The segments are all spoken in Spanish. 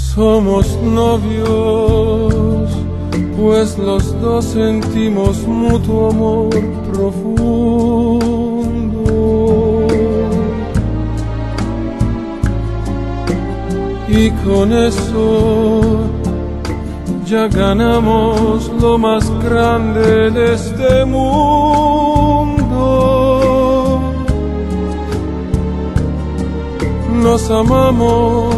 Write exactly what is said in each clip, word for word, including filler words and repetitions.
Somos novios, pues los dos sentimos mutuo amor profundo. Y con eso ya ganamos lo más grande de este mundo. Nos amamos,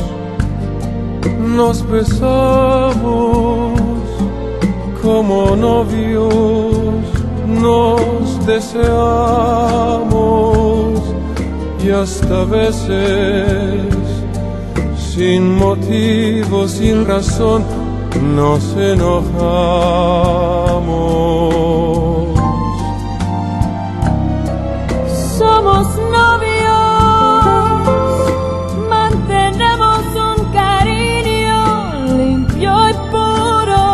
nos besamos como novios, nos deseamos y hasta veces sin motivo, sin razón, nos enojamos. Somos novios, mantenemos un cariño limpio y puro,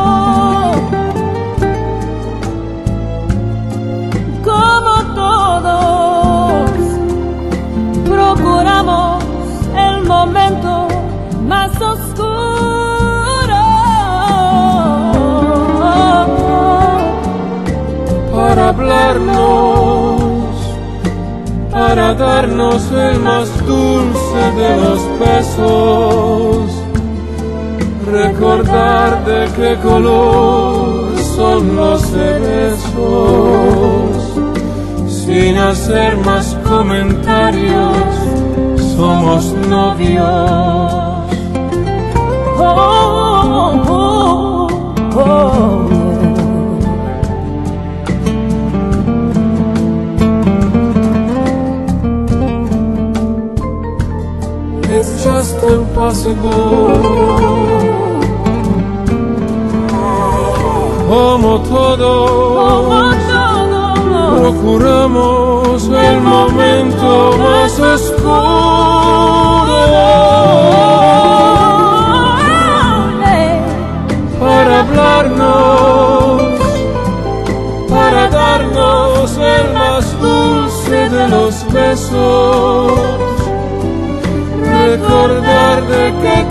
como todos procuramos el momento más oscuro para hablarnos, para darnos el más dulce de los besos, recordar de qué color son los cerezos, sin hacer más comentarios, somos novios. Oh, oh, oh, oh. It's just impossible. Como todo, Como todo, procuramos el momento más oscuro para hablarnos, para darnos el más dulce de los besos, recordar de qué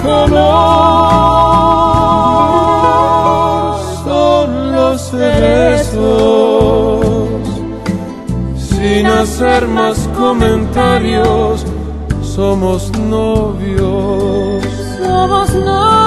color son los cerezos, sin hacer más comentarios, somos novios. somos novios.